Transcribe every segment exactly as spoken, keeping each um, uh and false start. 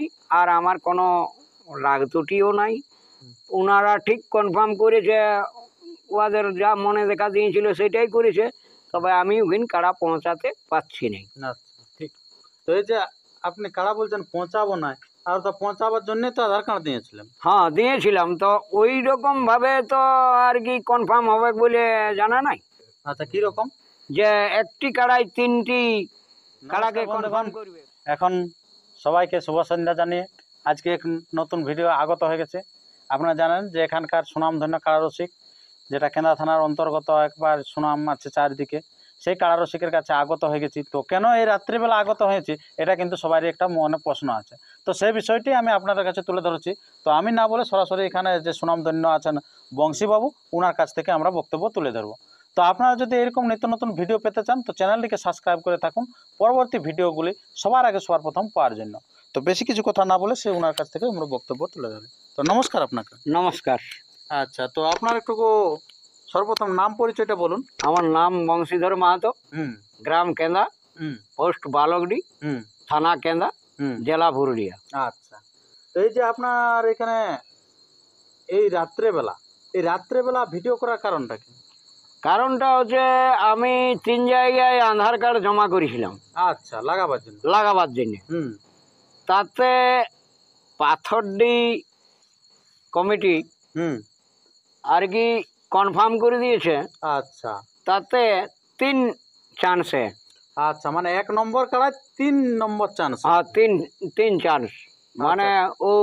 আর আমার কোনো রাগ ত্রুটিও নাই। ওনারা ঠিক কনফার্ম করেছে, ওদের যা মনে দেখা দিয়েছিল সেটাই করেছে, তবে আমি ওখানে কাড়া পৌঁছাতে পারছি না। আচ্ছা, ঠিক। তো এই যে আপনি কাড়া বলছেন পৌঁছাবো না, আর তো পৌঁছাবার জন্য তো আধার কার্ড দিয়েছিলেন। হ্যাঁ দিয়েছিলাম, তো ওই রকম ভাবে তো আর কি কনফার্ম হবে বলে জানা নাই। আচ্ছা, কি রকম? যে একটি কাড়াই তিনটি কাড়াকে কনফার্ম করবে। এখন সবাইকে শুভ সন্ধ্যা জানিয়ে আজকে এক নতুন ভিডিও আগত হয়ে গেছে। আপনারা জানেন যে এখানকার সুনামধন্য কাড়া রসিক, যেটা কেন্দ্রা থানার অন্তর্গত, একবার সুনাম আছে চারিদিকে, সেই কাড়া রসিকের কাছে আগত হয়ে গেছি। তো কেন এই রাত্রিবেলা আগত হয়েছি, এটা কিন্তু সবারই একটা মনে প্রশ্ন আছে। তো সেই বিষয়টি আমি আপনাদের কাছে তুলে ধরেছি। তো আমি না বলে সরাসরি এখানে যে সুনামধন্য আছেন বংশীবাবু, ওনার কাছ থেকে আমরা বক্তব্য তুলে ধরবো। তো আপনারা যদি এরকম নিত্য নতুন ভিডিও পেতে চান তো চ্যানেলটিকে সাবস্ক্রাইব করে থাকুন পরবর্তী ভিডিওগুলি সবার আগে সবার প্রথম পাওয়ার জন্য। তো বেশি কিছু কথা না বলে সে ওনার কাছ থেকে আমরা বক্তব্য তুলে ধরি। তো নমস্কার আপনাকে। নমস্কার। আচ্ছা, তো আপনার একটু সর্বপ্রথম নাম পরিচয়টা বলুন। আমার নাম বংশীধর মাহাতো, হুম গ্রাম কেন্দা, হুম পোস্ট বালকডি, হুম থানা কেন্দা, হুম জেলা পুরুলিয়া। আচ্ছা, তো এই যে আপনার এখানে এই রাত্রেবেলা এই রাত্রেবেলা ভিডিও করার কারণটা কি? কারণটা হচ্ছে আমি তিন জায়গায় আধার কার্ড জমা করেছিলাম। আচ্ছা, লাগাবার জন্য লাগাবার জন্য। হুম তাতে পাথরডি কমিটি হুম আর কি কনফার্ম করে দিয়েছে। আচ্ছা তাতে তিন চান্সে, আচ্ছা, মানে এক নম্বর কাড়ায় তিন নম্বর চান্স। হ্যাঁ তিন তিন চান্স, মানে ও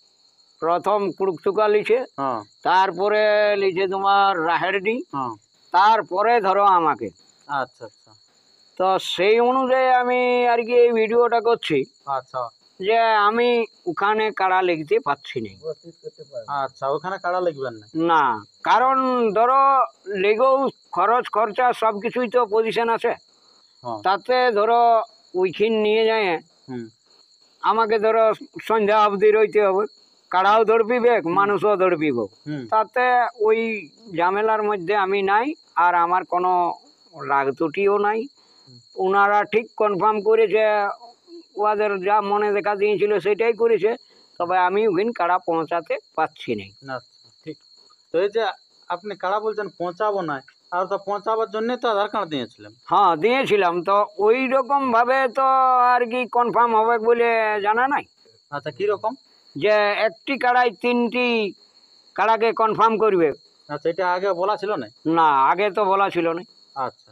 প্রথম কুড়ুকচুকা লিছে, হ্যাঁ তারপরে লিছে তোমার রাহেরডি, হ্যাঁ তারপরে ধরো আমাকে। আচ্ছা আচ্ছা তো সেই অনুযায়ী আমি আর কি এই ভিডিওটা করছি আচ্ছা যে আমি ওখানে কাড়া লিখতে পারছি না। আচ্ছা, ওখানে কাড়া লিখবেন না? না, কারণ ধরো লেগেও খরচ খরচা সব কিছুই তো পজিশন আছে। হ্যাঁ তাতে ধরো ওইখানে নিয়ে যায় হুম আমাকে ধরো সন্ধ্যা অবধি রইতে হবে, কাড়াও ধরপিবে মানুষও ধরপিব। হুম তাতে ওই ঝামেলার মধ্যে আমি নাই, আর আমার কোনো রাগ ত্রুটিও নাই। ওনারা ঠিক কনফার্ম করেছে, ওদের যা মনে দেখা দিয়েছিল সেটাই করেছে, তবে আমি ওখানে কাড়া পৌঁছাতে পারছি না। আচ্ছা, ঠিক। তো এই যে আপনি কাড়া বলছেন পৌঁছাবো না, আর তো পৌঁছাবার জন্যই তো আধার কার্ড দিয়েছিলেন। হ্যাঁ দিয়েছিলাম, তো ওই রকম ভাবে তো আর কি কনফার্ম হবে বলে জানা নাই। আচ্ছা, কি রকম? যে একটি কাড়াই তিনটি কাড়াকে কনফার্ম করবে। আচ্ছা, এটা আগে বলা ছিল না? না, আগে তো বলা ছিল না। আচ্ছা,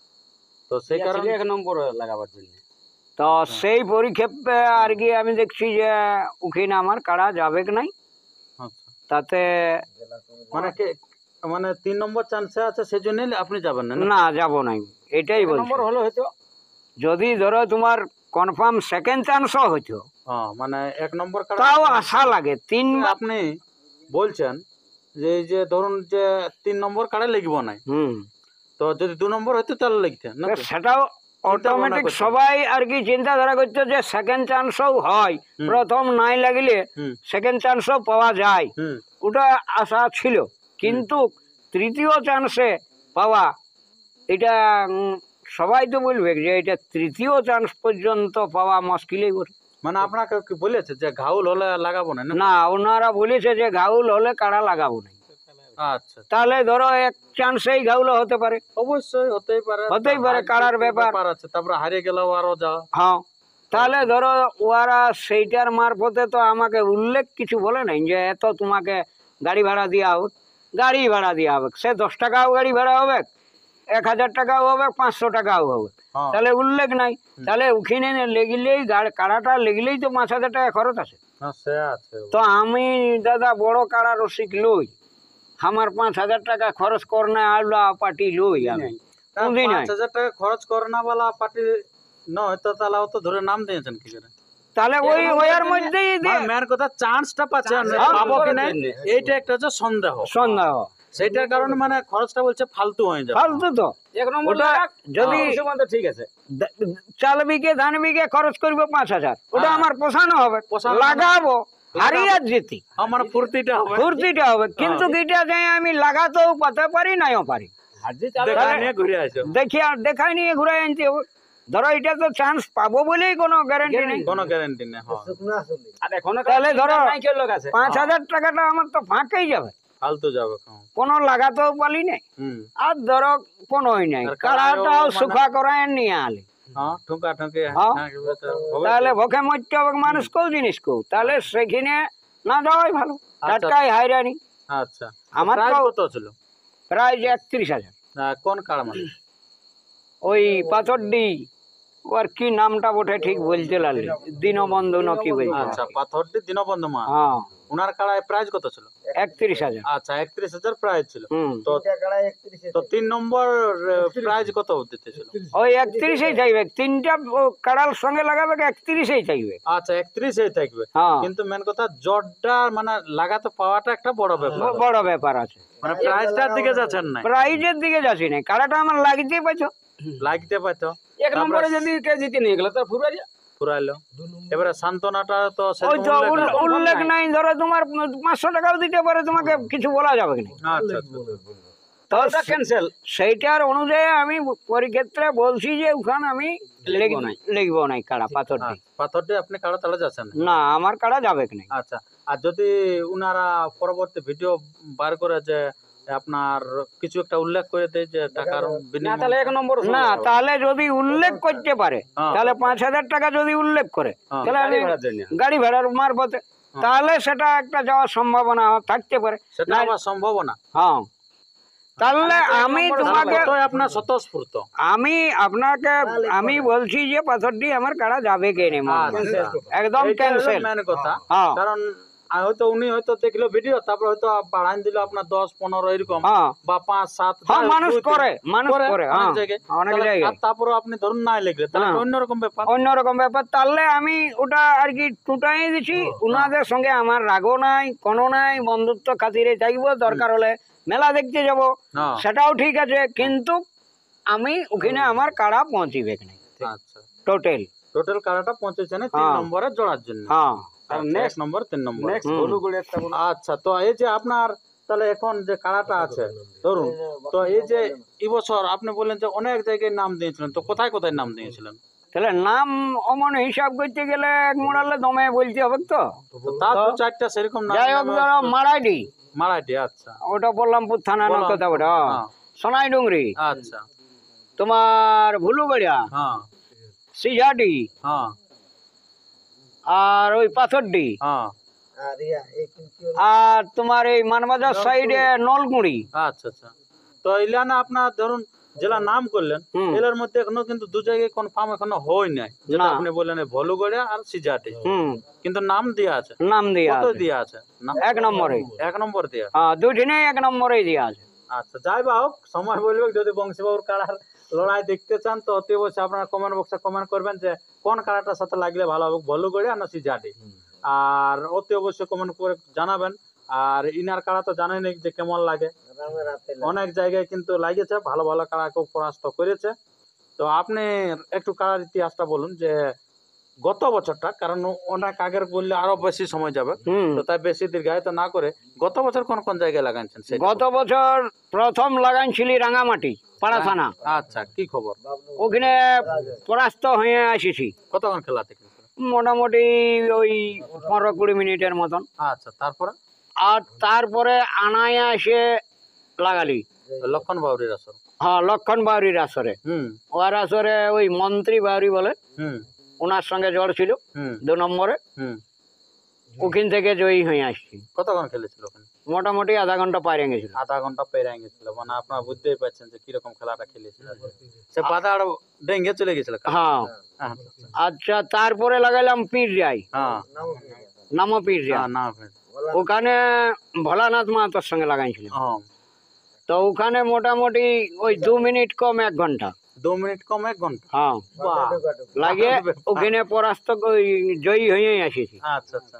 তো সেই কারণে এক নম্বর লাগাবার জন্য, তো সেই পরিক্ষেপে আর কি আমি দেখছি যে ওখানে আমার কাড়া যাবে কি নাই। আচ্ছা, তাতে মানে কে মানে তিন নম্বর চান্সে আছে সেজন্য আপনি যাবেন না? না, যাব নাই, এটাই বলছি। নম্বর হলো হয়তো যদি ধরো তোমার কনফার্ম সেকেন্ড চান্সও হইতো, হ্যাঁ, মানে এক নম্বর কাড়া তাও আশা লাগে। তিন আপনি বলছেন যে এই যে ধরুন যে তিন নম্বর কাড়া লিখবো না, হুম তো যদি দু নম্বর হইতো তাহলে লিখতেন না? সেটাও অটোমেটিক সবাই আর কি চিন্তাধারা করছে যে সেকেন্ড চান্সও হয়, প্রথম নাই লাগিলে সেকেন্ড চান্সও পাওয়া যায়, ওটা আশা ছিল। কিন্তু তৃতীয় চান্সে পাওয়া, এটা সবাই তো বলবে যে এটা তৃতীয় চান্স পর্যন্ত পাওয়া মুশকিলই বটে। মানে আপনাকে কি বলেছে যে ঘাউল হলে লাগাবো না? না, ওনারা বলেছে যে ঘাউল হলে কাড়া লাগাবো না। আচ্ছা, তাহলে ধরো এক চান্সেই ঘাউল হতে পারে। অবশ্যই হতেই পারে, হতেই পারে, কাড়ার ব্যাপার আছে। তারপরে হারিয়ে গেলেও আরো যা। হ্যাঁ, তাহলে ধরো ওরা সেইটার মারফতে তো আমাকে উল্লেখ কিছু বলে নাই যে এত তোমাকে গাড়ি ভাড়া দেওয়া হবে। গাড়ি ভাড়া দেওয়া হবে, সে দশ টাকাও গাড়ি ভাড়া হবে, এক হাজার টাকাও হবে, পাঁচশো টাকাও হবে, তাহলে উল্লেখ নাই। তাহলে ওখানে লেগিলেই কাড়াটা লেগিলেই তো পাঁচ হাজার টাকা খরচ আছে। তো আমি দাদা বড় কাড়া রসিক লই, আমার পাঁচ হাজার টাকা খরচ করনা আলু পার্টি লই আমি। পাঁচ হাজার টাকা খরচ করনা বালা পার্টি নয় তো তাহলে তো ধরে নাম দিয়েছেন কি করে? তাহলে ওই ওয়ার মধ্যেই মেয়ের কথা চান্সটা পাচ্ছে পাবো কি না, এইটা একটা হচ্ছে সন্দেহ। সন্দেহ সেইটার কারণে মানে খরচটা বলছে ফালতু হয়ে যাবে। ফালতু তো এক নম্বর। যদি ঠিক আছে চাল বিঘে ধান বিঘে খরচ করবো পাঁচ হাজার, ওটা আমার পোষানো হবে, লাগাবো হারিয়ে যেতি, আমার ফুর্তিটা হবে, ফুর্তিটা হবে। কিন্তু গিটা যাই আমি লাগাতেও পাতে পারি নাইও পারি, ঘুরে আসো দেখি আর দেখাই নিয়ে ঘুরে আনতে হবে। ধরো এটা তো চান্স পাবো বলেই কোনো গ্যারান্টি নেই। কোনো গ্যারান্টি নেই। হ্যাঁ, আর এখনো তাহলে ধরো লোক আছে পাঁচ হাজার টাকাটা আমার তো ফাঁকেই যাবে, ফালতু যাবে। হ্যাঁ। কোনো লাগাতেও পারি নাই। হুম। আর ধরো কোনোই নাই, আর কাড়াও কাড়াটাও মানে- সুখা করায় নিয়ে আলি, হ্যাঁ, ঠুকা ঠুকি হ্যাঁ। হবে। তাহলে ভোকে মরতে হবে মানুষ কেউ জিনিস কেউ, তাহলে সেখানে না যাওয়াই ভালো। আচ্ছা। টাটকাই হাইরানি। আচ্ছা, আমার প্রাইস তো কত ছিল? প্রায় যে একত্রিশ হাজার। আহ, কোন কাড়া মানে? ওই পাথরডি, ওর কি নামটা বটে ঠিক বলতে লাগলি, দীনবন্ধু না কি বলছে। আচ্ছা, পাথরটি দীনবন্ধু মা। হ্যাঁ, উনার কাড়ায় প্রাইস কত ছিল? একত্রিশ হাজার। আচ্ছা, একত্রিশ হাজার প্রাইস ছিল। হুম, তো তো তিন নম্বর প্রাইজ কত দিতে ছিল? ওই একত্রিশেই চাইবে, তিনটা ও কাড়ার সঙ্গে লাগাবে একত্রিশেই চাইবে। আচ্ছা, একত্রিশ এই থাকবে। হ্যাঁ, কিন্তু মেন কথা জটটা মানে লাগাতে পাওয়াটা একটা বড় ব্যাপার। ব- বড় ব্যাপার আছে। মানে প্রাইজটার দিকে যাচ্ছেন না, প্রাইজের দিকে যাচ্ছি না, কাড়াটা আমার লাগতে পাইছো। লাগতে পাইতো এক নম্বরে যদি কে জিতে নিয়ে গেল তার পুরো পুরাইলো। এবারে সান্ত্বনাটা তো ওই সেরকম তো উল্লেখ উল- নাই। উল্লেখ নাই, ধরো তোমার পাঁচশো টাকাও দিতে পারে, তোমাকে কিছু বলা যাবে না। আচ্ছা, আচ্ছা। তো ওটা ক্যান্সেল। সেইটার অনুযায়ী আমি পরীক্ষেত্রে বলছি যে ওখানে আমি লিখবো নাই। লিখবো নাই কাড়া পাথরটি। আচ্ছা, পাথরটি আপনি কাড়া তাহলে যাচ্ছেন না। না, আমার কাড়া যাবে না। আচ্ছা, আর যদি উনারা পরবর্তী ভিডিও বার করে যে আপনার কিছু একটা উল্লেখ করে দেয় যে টাকার না বিনিময়ে, তাহলে এক নম্বর না, তাহলে যদি উল্লেখ করতে পারে, হ্যাঁ। তাহলে পাঁচ হাজার টাকা যদি উল্লেখ করে, হ্যাঁ। তাহলে আমি গাড়ি ভাড়ার জন্য। গাড়ি ভাড়ার মারফতে, তাহলে সেটা একটা যাওয়ার সম্ভাবনা থাকতে পারে। সেটা আমার সম্ভাবনা। হ্যাঁ, তাহলে আমি তোমাকে কতই আপনার স্বতঃস্ফূর্ত। আমি আপনাকে আমি বলছি যে পাথরটি আমার কাড়া যাবে কে নেই, আচ্ছা। একদম এইটা হলো ক্যান্সেল। মেন কথা। হ্যাঁ, কারণ আর হয়তো উনি হয়তো দেখলো ভিডিও, তারপর হয়তো বাড়ান দিল আপনার দশ পনেরো এরকম হ্যাঁ, বা পাঁচ সাত হ্যাঁ, যাই হোক, মানুষ দুই, তিন করে, মানুষ করে করে, অনেক হ্যাঁ, জায়গায়। অনেক তাহলে জায়গায় আর তারপরে আপনি ধরুন নাই লিখলে তাহলে হ্যাঁ। অন্যরকম ব্যাপার। অন্যরকম ব্যাপার। তাহলে আমি ওটা আর কি টুটাই দিছি। উনাদের সঙ্গে আমার রাগও নাই, কোনো নাই, বন্ধুত্ব খাতিরে চাইবো, দরকার হলে মেলা দেখতে যাব, হ্যাঁ, সেটাও ঠিক আছে, কিন্তু আমি ওখানে আমার কাড়া পৌঁছিবে না আচ্ছা। টোটাল। টোটাল কারাটা পৌঁছেছে না তিন হ্যাঁ। নম্বরে জোড়ার জন্য। হ্যাঁ, আর নেক্সট নম্বর তিন নম্বর। নেক্সট হুম। হলুগুড়ি একটা বলো। আচ্ছা, তো এই যে আপনার তাহলে এখন যে কারাটা আছে ধরুন, তো এই যে এই বছর আপনি বললেন যে অনেক জায়গায় নাম দিয়েছিলেন, তো কোথায় কোথায় নাম দিয়েছিলেন? তাহলে নাম অমন হিসাব করতে গেলে এক মোড়ালে দমে বলতে হবে তো। তো তার দু চারটা সেরকম নাম যাই হোক, ধরো মারাইডি, মারাঠি। আচ্ছা, ওটা বললামপুর থানা বললাম। কথা ওটা, হ্যাঁ। সোনাই ডুংরি, আচ্ছা, তোমার ভুলুগড়িয়া, হ্যাঁ, সিঝাটি, হ্যাঁ, আর ওই পাথরডি, হ্যাঁ, আর তোমার এই মানবাজার সাইডে নলকুড়ি। আচ্ছা, আচ্ছা। তো ইলানা আপনার ধরুন জেলা নাম করলেন, হুম। এলার মধ্যে এখনো কিন্তু দু জায়গায় কনফার্ম এখনো হয় নাই, যেটা না। আপনি বললেন এই ভলুগড়িয়া আর সিজাটি, হুম, কিন্তু নাম দেয়া আছে। নাম দিয়া কত আছে দেয়া আছে? নাম এক নম্বরে। এক নম্বর দেয়া। হ্যাঁ, দুদিনে এক নম্বরেই দিয়া আছে। আচ্ছা, যাই বা হোক, সময় বলবে। যদি বংশীবাবুর কাড়ার লড়াই দেখতে চান তো অতি অবশ্যই আপনারা কমেন্ট বক্সে কমেন্ট করবেন যে কোন কাড়াটার সাথে লাগলে ভালো হবে, ভলুগড়িয়া না সিজাটি। আর অতি অবশ্যই কমেন্ট করে জানাবেন। আর ইনার কাড়া তো জানেন যে কেমন লাগে, অনেক জায়গায় কিন্তু লাগেছে, ভালো ভালো কাড়াকেও পরাস্ত করেছে। তো আপনি একটু কাড়ার ইতিহাসটা বলুন যে গত বছরটা, কারণ অনেক আগের বললে আরো বেশি সময় যাবে, হুম, তো তাই বেশি দীর্ঘায়িত না করে গত বছর কোন কোন জায়গায় লাগাইছেন সেটা গত বছর প্রথম লাগাইছিলি রাঙামাটি পাড়া থানা, আচ্ছা, কি খবর? ওখানে পরাস্ত হয়ে আসিছি কতক্ষণ খেলা থেকে? মোটামুটি ওই পনেরো কুড়ি মিনিটের মতন। আচ্ছা, তারপরে আর তারপরে আনায় এসে লাগালি লক্ষণ বাউরির আসর। হ্যাঁ, লক্ষণ বাউরির আসরে। হুম, ওর আসরে ওই মন্ত্রী বাউরি বলে, হুম, ওনার সঙ্গে জ্বর ছিল হুম, দু নম্বরে, হুম। ওখান থেকে জয়ী হয়ে আসছি। কতক্ষণ খেলেছিল ওখানে? মোটামুটি আধা ঘন্টা পাইরে গেছিল। আধা ঘন্টা পেরিয়ে গেছিল, মানে আপনারা বুঝতেই পারছেন যে কিরকম খেলাটা খেলেছিল। সে বাধা আর ডেঙ্গে চলে গেছিল। হ্যাঁ, আচ্ছা, আচ্ছা, তারপরে লাগাইলাম পীর যাই, হ্যাঁ, নামো পীর যাই, হ্যাঁ, না ফের। ওখানে ভোলানাথ মাহাতোর সঙ্গে লাগাইছিল। হ্যাঁ, তো ওখানে মোটামুটি ওই দু মিনিট কম এক ঘন্টা। দু মিনিট কম এক ঘন্টা। হ্যাঁ, বাহ! লাগে ওখানে পরাস্ত ওই জয়ী হয়ে আসিছি। আচ্ছা, আচ্ছা,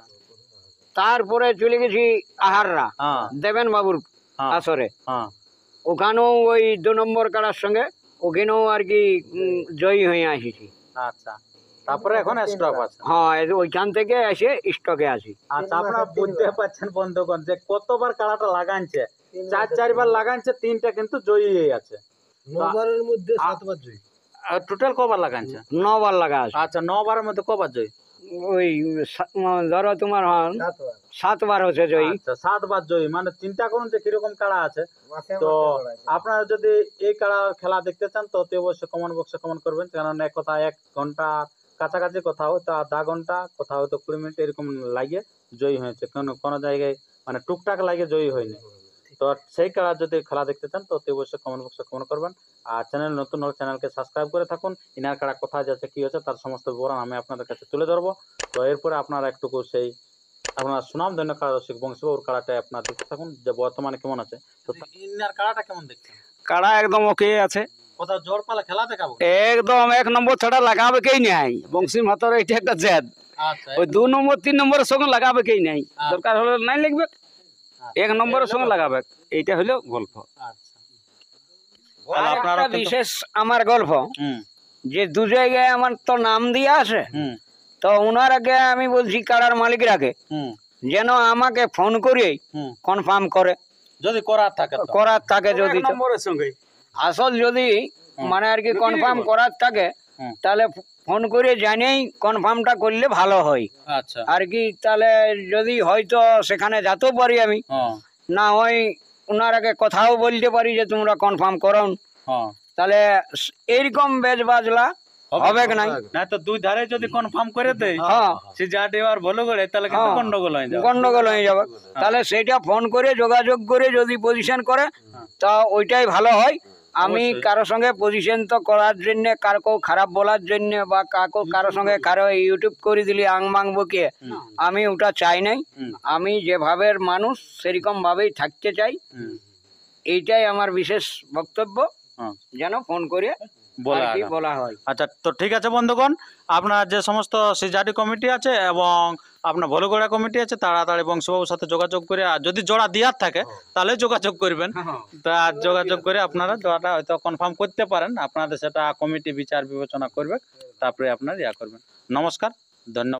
তারপরে চলে গেছি আহাররা হ্যাঁ, দেবেন বাবুর হ্যাঁ, আসরে, হ্যাঁ, ওখানেও ওই দু নম্বর কাড়ার সঙ্গে ওখানেও আর কি উম, জয়ী হয়ে আসিছি। আচ্ছা। তারপরে এখন স্টপ আছে। হ্যাঁ, এই- ওইখান থেকে এসে স্টকে আসি। আচ্ছা, আপনারা বুঝতে পারছেন বন্ধুগণ যে কতবার কাড়াটা লাগাইছে, চার চারবার লাগাইছে, তিনটা কিন্তু জয়ী আছে। নবারের মধ্যে সাতবার জয়ী। টোটাল কবার লাগাইছে? নবার লাগা আছে। আচ্ছা, ন বারের মধ্যে কবার জয়ী? ওই সা- ধরো তোমার হন সাতবার হচ্ছে জয়ী। আচ্ছা, সাতবার জয়ী। মানে চিন্তা করুন যে কিরকম কাড়া আছে। তো আপনারা যদি এই কাড়া খেলা দেখতে চান তো অতি অবশ্যই কমেন্ট বক্সে কমেন্ট করবেন, কারণ এক কথা এক ঘন্টা কাছাকাছি, কোথাও হয়তো আধা ঘন্টা, কোথাও হয়তো কুড়ি মিনিট এরকম লাগে জয়ী হয়েছে, কোনো কোনো জায়গায় মানে টুকটাক লাগে জয়ী হয়নি। তো সেই কাড়া যদি খেলা দেখতে চান তো অতি অবশ্যই কমেন্ট বক্সে কমেন্ট করবেন। আর চ্যানেল নতুন হলে চ্যানেলকে সাবস্ক্রাইব করে থাকুন। ইনার কাড়া কোথায় যাচ্ছে কি হচ্ছে তার সমস্ত বিবরণ আমি আপনাদের কাছে তুলে ধরবো। তো এরপরে আপনারা একটুকু সেই আপনার সুনাম ধন্য কাড়া রসিক বংশীবাবুর কাড়াটা আপনার দেখতে থাকুন যে বর্তমানে কেমন আছে। তো ইনার কাড়াটা কেমন দেখছেন? কাড়া একদম ওকে আছে, কোথাও জোর পালা খেলা দেখাবো? একদম এক নম্বর ছাড়া লাগাবে কেই নাই। বংশী মাতার এটা একটা জেদ, আচ্ছা, ওই দু নম্বর তিন নম্বরের সঙ্গে লাগাবে কেই নাই। দরকার হলে নাই লিখবে, এক নম্বরের সঙ্গে লাগাবে। এইটা হলো গল্প। আচ্ছা। আর তাহলে আপনারা একটা কিন্তু- বিশেষ আমার গল্প, হুম যে দু জায়গায় আমার তো নাম দিয়া আছে, হুম তো ওনার আগে আমি বলছি কাড়ার মালিকরাকে হুম যেন আমাকে ফোন করে হুম কনফার্ম করে, যদি করার থাকে তো। করার থাকে যদি তো। নম্বরের সঙ্গে আসল যদি মানে আর কি কনফার্ম করার থাকে হুম। তাহলে ফোন করে জানিয়েই কনফার্মটা করলে ভালো হয় আচ্ছা, আর কি। তাহলে যদি হয়তো সেখানে যেতেও পারি আমি, হ্যাঁ না হয় ওনার আগে কথাও বলতে পারি যে তোমরা কনফার্ম করো, হ্যাঁ। তাহলে এইরকম বেজ বাজলা হবে কি নাই। না তো দুই ধারে যদি কনফার্ম করে দেয় হ্যাঁ, সে যা দেওয়ার ভালো করে, তাহলে কিন্তু হ্যাঁ। গন্ডগোল হয়ে যাবে। গন্ডগোল হয়ে যাবে। তাহলে সেইটা ফোন করে যোগাযোগ করে যদি পজিশন করে তা ওইটাই ভালো হয়। আমি অবশ্যই। কারো সঙ্গে পজিশন তো করার জন্য, কারো খারাপ বলার জন্য, বা কাকো কারো সঙ্গে কারো ইউটিউব করে দিলি আং মাং বকে, আমি ওটা চাই নাই। হুম। আমি যেভাবে মানুষ সেরকম ভাবেই থাকতে চাই। হুম। এইটাই আমার বিশেষ বক্তব্য, হ্যাঁ। যেন ফোন করে বলা আর কি আগাম। বলা হয়। আচ্ছা, তো ঠিক আছে বন্ধুগণ, আপনার যে সমস্ত সিজাডি কমিটি আছে এবং আপনার ভলগড়া কমিটি আছে, তাড়াতাড়ি বংশবাবুর সাথে যোগাযোগ করে, আর যদি জোড়া দেওয়ার থাকে তাহলে যোগাযোগ করবেন। তা যোগাযোগ করে আপনারা জোড়াটা হয়তো কনফার্ম করতে পারেন, আপনাদের সেটা কমিটি বিচার বিবেচনা করবে, তারপরে আপনারা ইয়া করবেন। নমস্কার, ধন্যবাদ।